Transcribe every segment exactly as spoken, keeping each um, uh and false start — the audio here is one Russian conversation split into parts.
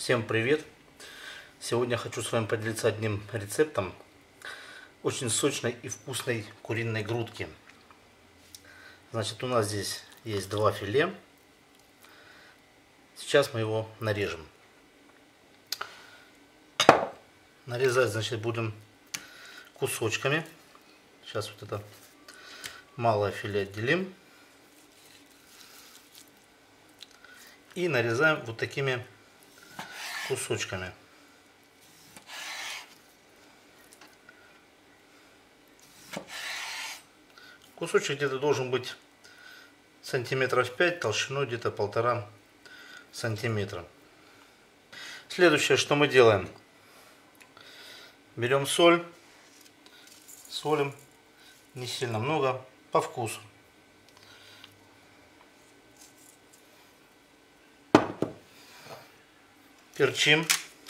Всем привет! Сегодня хочу с вами поделиться одним рецептом очень сочной и вкусной куриной грудки. Значит, у нас здесь есть два филе. Сейчас мы его нарежем. Нарезать, значит, будем кусочками. Сейчас вот это малое филе отделим. И нарезаем вот такими кусочками. Кусочек где-то должен быть сантиметров пять, толщиной где-то полтора сантиметра. Следующее, что мы делаем. Берем соль, солим, не сильно много, по вкусу. Перчим.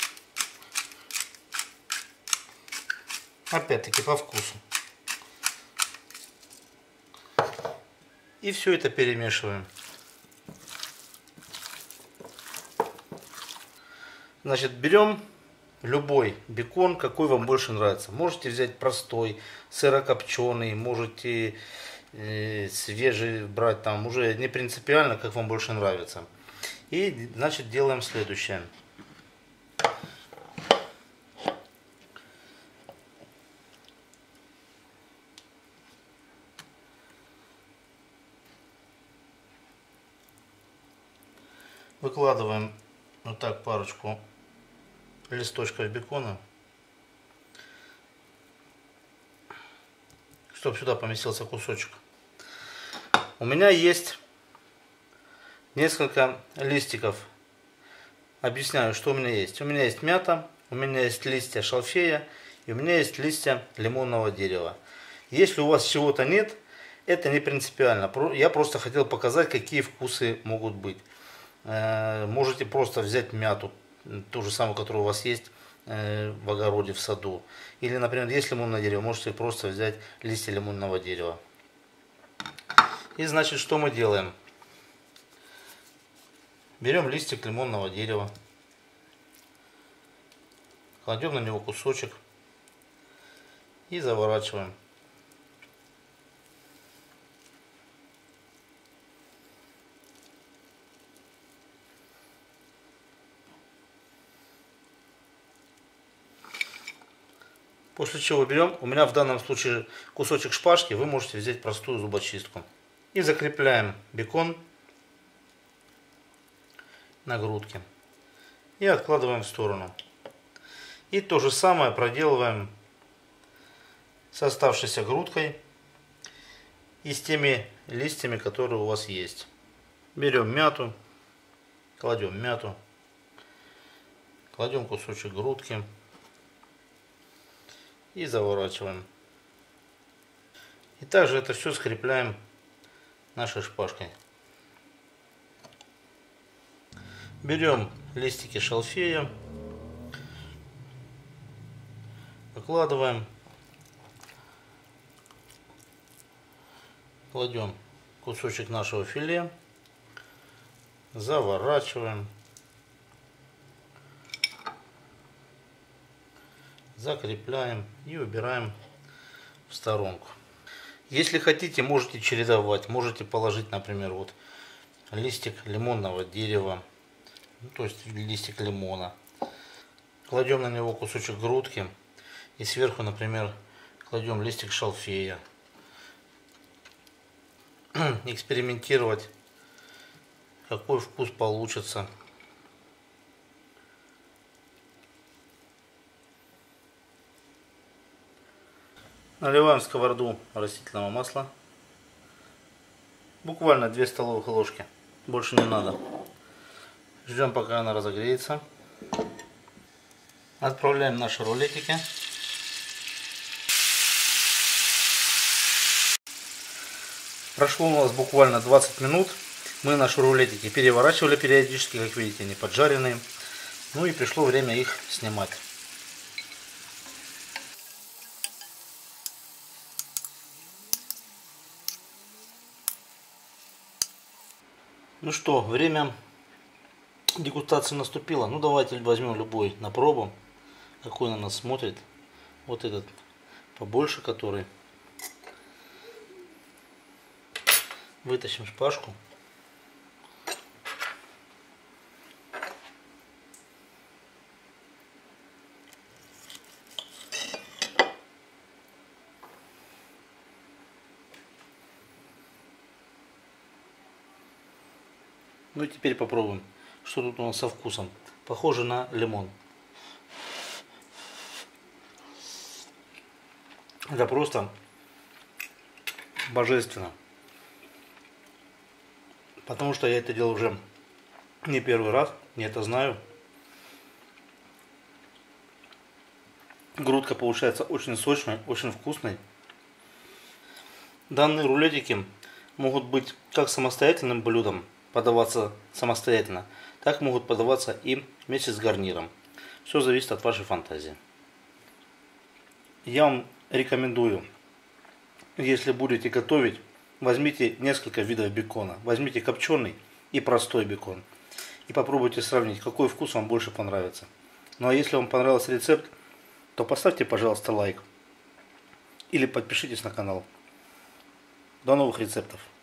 Опять-таки по вкусу. И все это перемешиваем. Значит, берем любой бекон, какой вам больше нравится. Можете взять простой, сырокопченый, можете э, свежий брать, там уже не принципиально, как вам больше нравится. И, значит, делаем следующее. Выкладываем вот так парочку листочков бекона, чтобы сюда поместился кусочек. У меня есть несколько листиков. Объясняю, что у меня есть. У меня есть мята, у меня есть листья шалфея и у меня есть листья лимонного дерева. Если у вас чего-то нет, это не принципиально. Я просто хотел показать, какие вкусы могут быть. Можете просто взять мяту, ту же самую, которая у вас есть в огороде, в саду. Или, например, есть лимонное дерево, можете просто взять листья лимонного дерева. И, значит, что мы делаем? Берем листик лимонного дерева, кладем на него кусочек и заворачиваем. После чего берем, у меня в данном случае кусочек шпажки, вы можете взять простую зубочистку. И закрепляем бекон на грудке. И откладываем в сторону. И то же самое проделываем с оставшейся грудкой и с теми листьями, которые у вас есть. Берем мяту, кладем мяту, кладем кусочек грудки. И заворачиваем. И также это все скрепляем нашей шпажкой. Берем листики шалфея, выкладываем, кладем кусочек нашего филе, заворачиваем, закрепляем и убираем в сторонку. Если хотите, можете чередовать. Можете положить, например, вот листик лимонного дерева, ну, то есть листик лимона. Кладем на него кусочек грудки и сверху, например, кладем листик шалфея. Экспериментировать, какой вкус получится. Наливаем в сковороду растительного масла. Буквально две столовых ложки. Больше не надо. Ждем, пока она разогреется. Отправляем наши рулетики. Прошло у нас буквально двадцать минут. Мы наши рулетики переворачивали периодически, как видите, они поджаренные. Ну и пришло время их снимать. Ну что, время Дегустация наступила. Ну давайте возьмем любой на пробу. Какой на нас смотрит. Вот этот побольше, который. Вытащим шпажку. Ну и теперь попробуем, что тут у нас со вкусом. Похоже на лимон. Это просто божественно. Потому что я это делал уже не первый раз, я это знаю. Грудка получается очень сочной, очень вкусной. Данные рулетики могут быть как самостоятельным блюдом, подаваться самостоятельно, так могут подаваться и вместе с гарниром. Все зависит от вашей фантазии. Я вам рекомендую, если будете готовить, возьмите несколько видов бекона. Возьмите копченый и простой бекон. И попробуйте сравнить, какой вкус вам больше понравится. Ну а если вам понравился рецепт, то поставьте, пожалуйста, лайк. Или подпишитесь на канал. До новых рецептов.